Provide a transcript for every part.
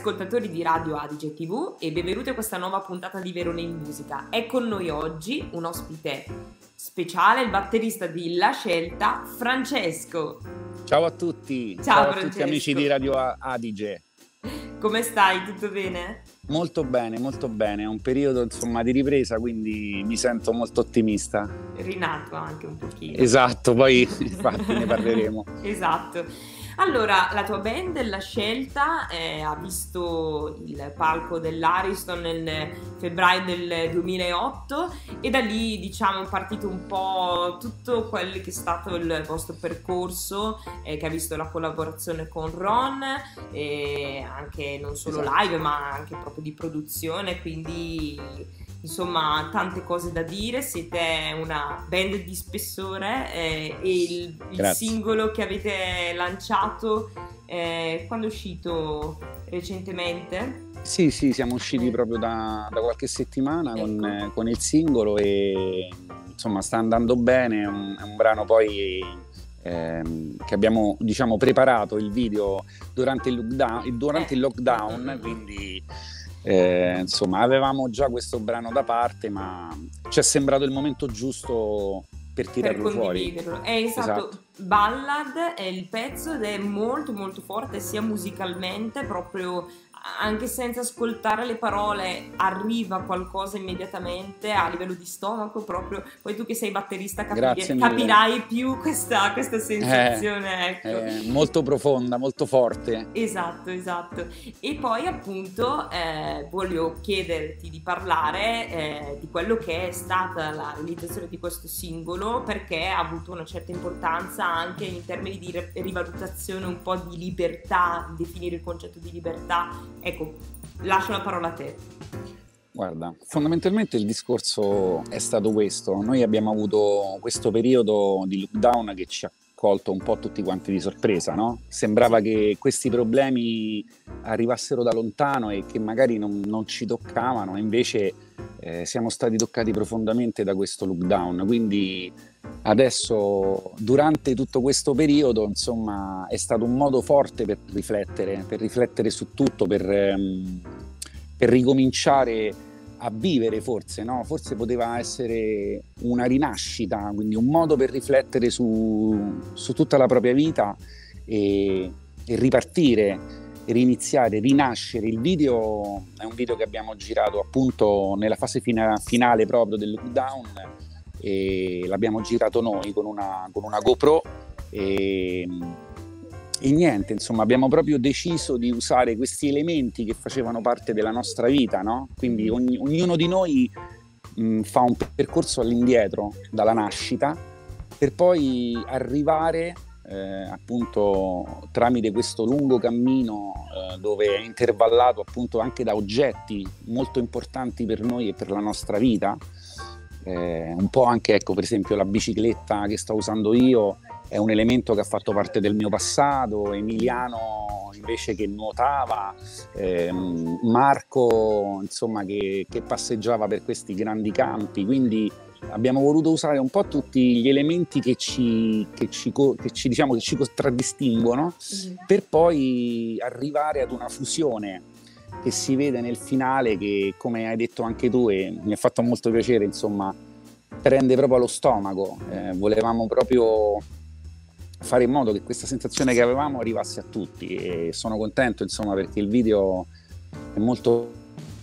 ascoltatori di Radio Adige TV e benvenuti a questa nuova puntata di Verona in Musica. È con noi oggi un ospite speciale, il batterista di La Scelta, Francesco. Ciao a tutti, Ciao a tutti amici di Radio Adige. Come stai? Tutto bene? Molto bene, è un periodo insomma di ripresa, quindi mi sento molto ottimista. Rinato anche un pochino. Esatto, poi infatti ne parleremo. Esatto. Allora, la tua band, La Scelta, ha visto il palco dell'Ariston nel febbraio del 2008 e da lì, diciamo, è partito un po' tutto quello che è stato il vostro percorso, che ha visto la collaborazione con Ron, anche non solo live, ma anche proprio di produzione, quindi insomma tante cose da dire. Siete una band di spessore e il singolo che avete lanciato quando è uscito recentemente? Sì, siamo usciti proprio da qualche settimana, ecco, con il singolo e insomma sta andando bene. È un brano poi che abbiamo, diciamo, preparato il video durante il lockdown, quindi insomma avevamo già questo brano da parte, ma ci è sembrato il momento giusto per tirarlo fuori. Esatto. Ballad è il pezzo ed è molto molto forte sia musicalmente, proprio anche senza ascoltare le parole arriva qualcosa immediatamente a livello di stomaco proprio. Poi tu che sei batterista capirai più questa sensazione, ecco. Molto profonda, molto forte. Esatto. E poi appunto voglio chiederti di parlare di quello che è stata la realizzazione di questo singolo, perché ha avuto una certa importanza anche in termini di rivalutazione un po' di libertà, di definire il concetto di libertà. Ecco, lascio la parola a te. Guarda, fondamentalmente il discorso è stato questo. Noi abbiamo avuto questo periodo di lockdown che ci ha colto un po' tutti quanti di sorpresa, no? Sembrava che questi problemi arrivassero da lontano e che magari non ci toccavano, invece siamo stati toccati profondamente da questo lockdown. Quindi adesso, durante tutto questo periodo, insomma, è stato un modo forte per riflettere su tutto, per ricominciare a vivere, forse, no? Forse poteva essere una rinascita, quindi un modo per riflettere su tutta la propria vita e ripartire, riniziare, rinascere. Il video è un video che abbiamo girato appunto nella fase finale proprio del lockdown e l'abbiamo girato noi con una GoPro e niente, insomma, abbiamo proprio deciso di usare questi elementi che facevano parte della nostra vita, no? Quindi ognuno di noi fa un percorso all'indietro dalla nascita per poi arrivare appunto tramite questo lungo cammino dove è intervallato appunto anche da oggetti molto importanti per noi e per la nostra vita. Un po' anche, ecco, per esempio la bicicletta che sto usando io è un elemento che ha fatto parte del mio passato. Emiliano invece che nuotava, Marco insomma che passeggiava per questi grandi campi, quindi abbiamo voluto usare un po' tutti gli elementi che ci contraddistinguono per poi arrivare ad una fusione che si vede nel finale, che come hai detto anche tu e mi ha fatto molto piacere, insomma, prende proprio allo stomaco. Volevamo proprio fare in modo che questa sensazione che avevamo arrivasse a tutti e sono contento, insomma, perché il video è molto...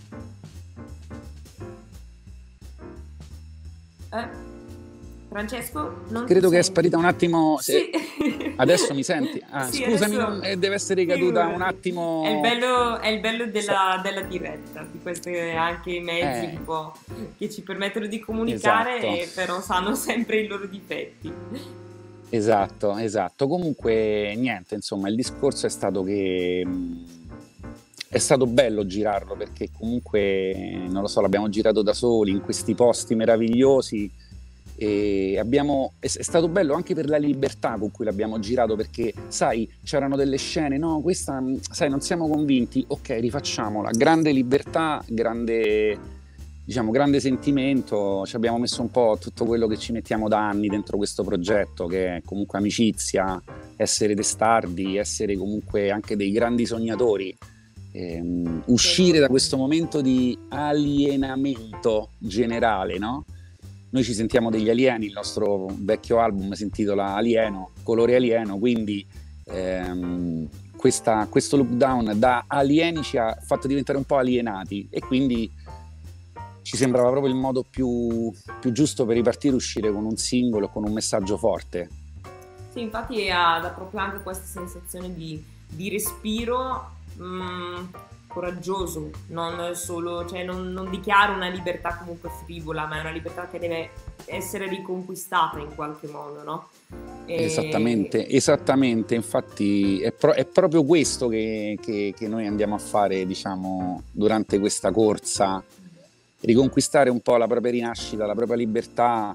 Francesco? Credo che è sparita un attimo. Sì. Adesso mi senti? Sì, scusami, adesso... deve essere caduta un attimo. È il bello della diretta, di questi anche mezzi un po' che ci permettono di comunicare, esatto. Però sanno sempre i loro difetti. Esatto. Comunque niente, insomma, il discorso è stato che è stato bello girarlo, perché comunque, non lo so, l'abbiamo girato da soli in questi posti meravigliosi e è stato bello anche per la libertà con cui l'abbiamo girato, perché sai, c'erano delle scene, no, questa, sai, non siamo convinti, ok, rifacciamola, grande libertà, grande sentimento. Ci abbiamo messo un po' tutto quello che ci mettiamo da anni dentro questo progetto, che è comunque amicizia, essere testardi, essere comunque anche dei grandi sognatori, uscire da questo momento di alienamento generale, no? Noi ci sentiamo degli alieni, il nostro vecchio album si intitola Alieno, colore alieno, quindi questo lockdown da alieni ci ha fatto diventare un po' alienati, e quindi ci sembrava proprio il modo più giusto per ripartire, uscire con un singolo, con un messaggio forte. Sì, infatti dà proprio anche questa sensazione di respiro coraggioso, non solo, cioè non dichiara una libertà comunque frivola, ma è una libertà che deve essere riconquistata in qualche modo, no? Esattamente, infatti è proprio questo che noi andiamo a fare, diciamo, durante questa corsa, riconquistare un po' la propria rinascita, la propria libertà,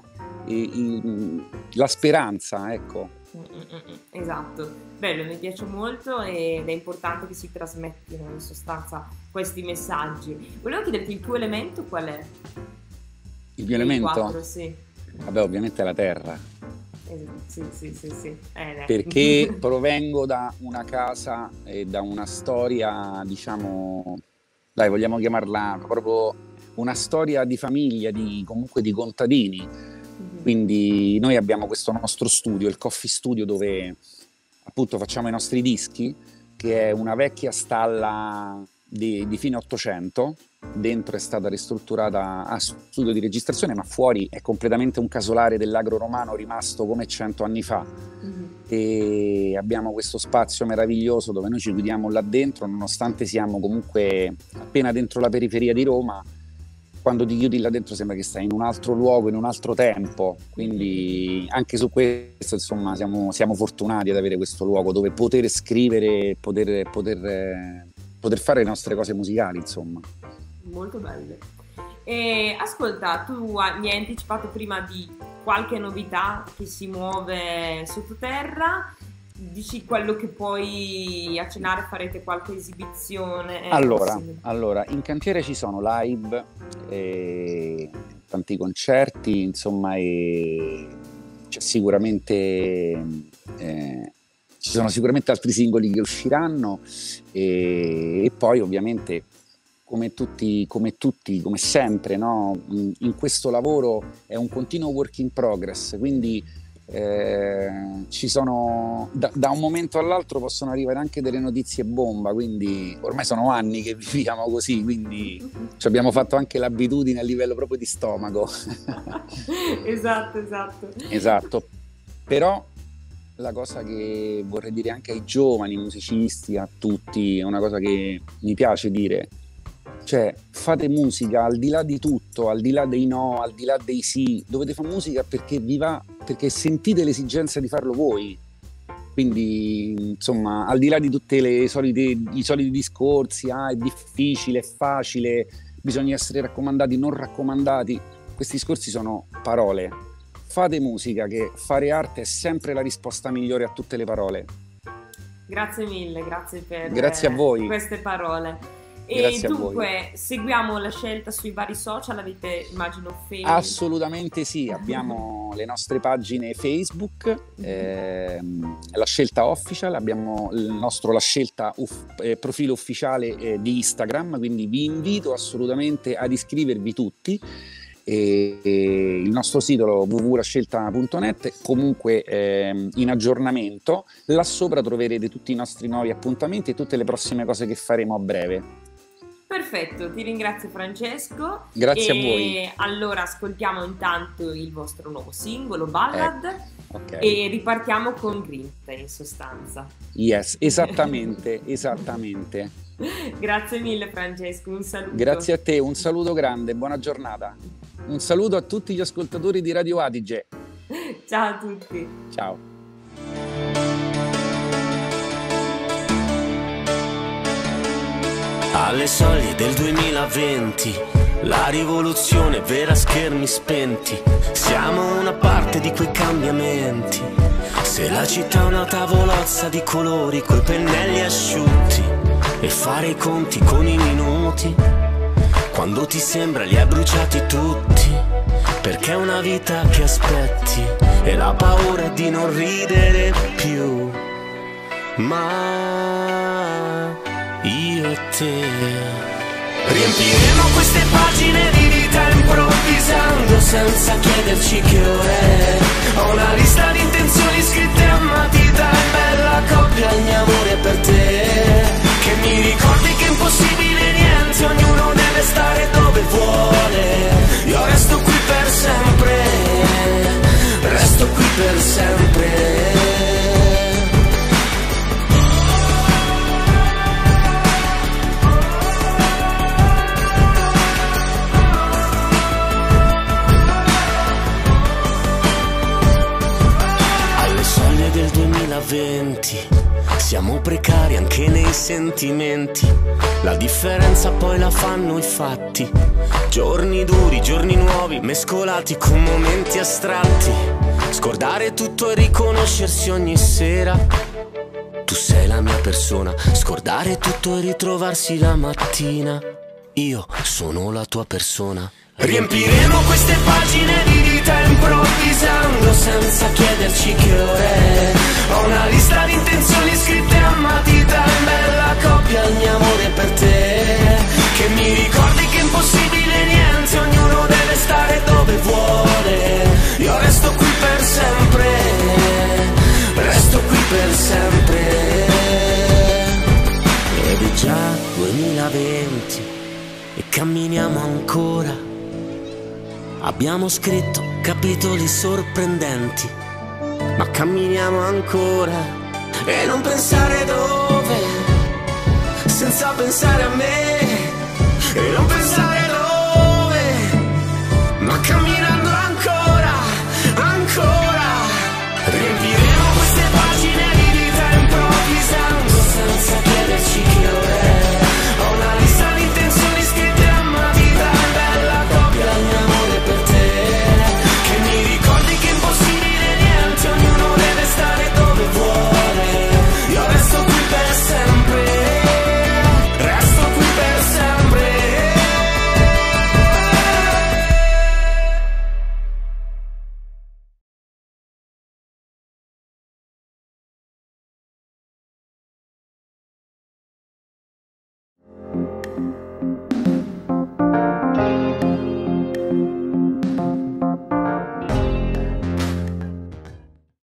la speranza, ecco. Esatto, bello, mi piace molto ed è importante che si trasmettino in sostanza questi messaggi. Volevo chiederti, il tuo elemento qual è? Il mio elemento? 4, sì. Vabbè, ovviamente è la terra. Sì. Perché provengo da una casa e da una storia, diciamo, dai, vogliamo chiamarla proprio una storia di famiglia, comunque di contadini. Quindi noi abbiamo questo nostro studio, il Coffee Studio, dove appunto facciamo i nostri dischi, che è una vecchia stalla di fine 800. Dentro è stata ristrutturata a studio di registrazione, ma fuori è completamente un casolare dell'agro romano rimasto come 100 anni fa. E abbiamo questo spazio meraviglioso dove noi ci chiudiamo là dentro, nonostante siamo comunque appena dentro la periferia di Roma. Quando ti chiudi là dentro sembra che stai in un altro luogo, in un altro tempo, quindi anche su questo, insomma, siamo fortunati ad avere questo luogo dove poter scrivere, poter fare le nostre cose musicali, insomma. Molto belle. E ascolta, tu mi hai anticipato prima di qualche novità che si muove sottoterra. Dici quello che poi a cenare farete qualche esibizione? Allora, in cantiere ci sono live, tanti concerti, insomma, e c'è sicuramente, ci sono sicuramente altri singoli che usciranno, e poi ovviamente come sempre, no? In questo lavoro è un continuo work in progress, quindi ci sono da un momento all'altro possono arrivare anche delle notizie bomba, quindi ormai sono anni che viviamo così, quindi ci abbiamo fatto anche l'abitudine a livello proprio di stomaco. Esatto. Però la cosa che vorrei dire anche ai giovani musicisti, a tutti, è una cosa che mi piace dire: cioè, fate musica al di là di tutto, al di là dei no, al di là dei sì, dovete fare musica perché vi va, perché sentite l'esigenza di farlo voi. Quindi, insomma, al di là di tutte i soliti discorsi, è difficile, è facile, bisogna essere raccomandati, non raccomandati, questi discorsi sono parole. Fate musica, che fare arte è sempre la risposta migliore a tutte le parole. Grazie mille, grazie per grazie a voi. Queste parole. Grazie e dunque seguiamo la scelta sui vari social, avete immagino Facebook? Assolutamente sì, abbiamo le nostre pagine Facebook, la scelta official, abbiamo la scelta profilo ufficiale di Instagram, quindi vi invito assolutamente ad iscrivervi tutti. Il nostro sito www.lascelta.net comunque in aggiornamento, là sopra troverete tutti i nostri nuovi appuntamenti e tutte le prossime cose che faremo a breve. Perfetto, ti ringrazio Francesco. Grazie a voi. Allora ascoltiamo intanto il vostro nuovo singolo, Ballad, okay. E ripartiamo con Grinta in sostanza. Yes, esattamente. Grazie mille Francesco, un saluto. Grazie a te, un saluto grande, buona giornata. Un saluto a tutti gli ascoltatori di Radio Adige. Ciao a tutti. Ciao. Alle soglie del 2020, la rivoluzione vera a schermi spenti. Siamo una parte di quei cambiamenti. Se la città è una tavolozza di colori coi pennelli asciutti, e fare i conti con i minuti, quando ti sembra li hai bruciati tutti, perché è una vita che aspetti e la paura di non ridere più. Ma io e te. Riempiremo queste pagine di vita improvvisando senza chiederci che ora è. Ho una lista di intenzioni scritte a matita e bella coppia il mio amore per te. Che mi ricordi che è impossibile niente, ognuno deve stare dove vuole. Io resto qui per sempre, resto qui per sempre. Del 2020 siamo precari anche nei sentimenti, la differenza poi la fanno i fatti. Giorni duri, giorni nuovi, mescolati con momenti astratti. Scordare tutto e riconoscersi ogni sera. Tu sei la mia persona, scordare tutto e ritrovarsi la mattina. Io sono la tua persona. Riempiremo queste pagine di vita improvvisando senza chiederci che ora è. Ho una lista di intenzioni scritte a matita in bella coppia il mio amore per te. Che mi ricordi che è impossibile niente, ognuno deve stare dove vuole. Io resto qui per sempre, resto qui per sempre. Ed è già 2020 e camminiamo ancora. Abbiamo scritto capitoli sorprendenti, ma camminiamo ancora. E non pensare dove, senza pensare a me.